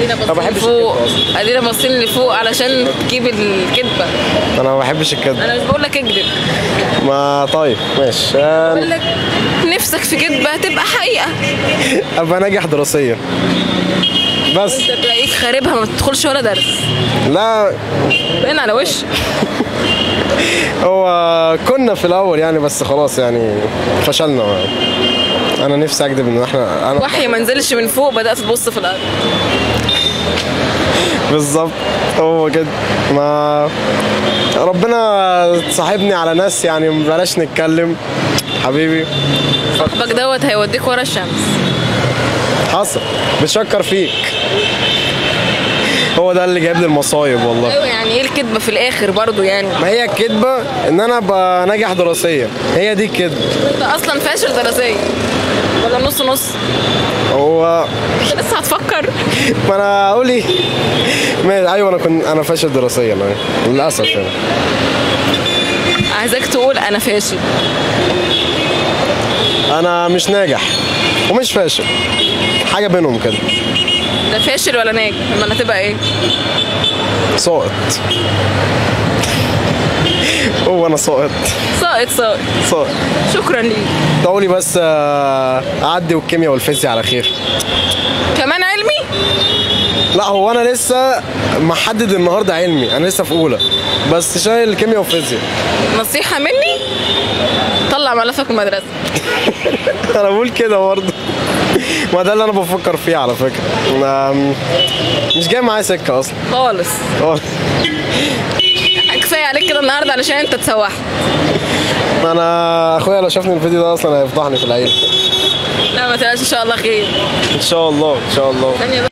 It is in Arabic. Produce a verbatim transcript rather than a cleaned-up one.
ادينا ما باصين بحبش لفوق، الكدبة اصلا. ادينا باصين لفوق علشان تجيب الكدبه. انا ما بحبش الكدبه. انا مش بقول لك اكذب، ما طيب ماشي. بقول لك نفسك في كدبه تبقى حقيقه. ابقى ناجح دراسيا بس. انت تلاقيك خاربها ما بتدخلش ولا درس، لا باين على وش. هو كنا في الاول يعني، بس خلاص يعني فشلنا. انا نفسي اكذب ان احنا انا وحي ما نزلش من فوق، بدات تبص في الارض. بالظبط هو كده. ما ربنا صاحبني على ناس يعني، بلاش نتكلم حبيبي. صاحبك دوت هيوديك ورا الشمس. حصل بتشكر فيك، هو ده اللي جايب لي المصايب والله. ايوه يعني ايه الكدبه في الاخر برضو يعني؟ ما هي الكدبه ان انا ابقى ناجح دراسيا، هي دي الكدبه. انت اصلا فاشل دراسيا ولا نص نص؟ هو انت لسه هتفكر؟ ما انا اقول ايه. ما- ايوه انا كنت انا فاشل دراسيا يعني. للاسف يعني. عايزاك تقول انا فاشل. انا مش ناجح ومش فاشل، حاجه بينهم كده. ده فاشل ولا ناجح؟ امال هتبقى ايه؟ ساقط. هو انا ساقط. ساقط ساقط. ساقط. شكرا ليك. دعولي بس آه، اعدي والكيمياء والفيزياء على خير. كمان علمي؟ لا هو انا لسه محدد النهارده علمي، انا لسه في اولى بس شايل الكيمياء والفيزياء. نصيحه مني، طلع ملفك من المدرسه. انا بقول كده برضه. ما ده اللي انا بفكر فيه على فكره. أنا مش جاي معايا سكه اصلا خالص. خالص. كفايه عليك كده النهارده علشان انت اتسوحت. انا اخويا لو شافني الفيديو ده اصلا هيفضحني في العيله. لا ما تقلقش ان شاء الله خير. ان شاء الله ان شاء الله. ثانيه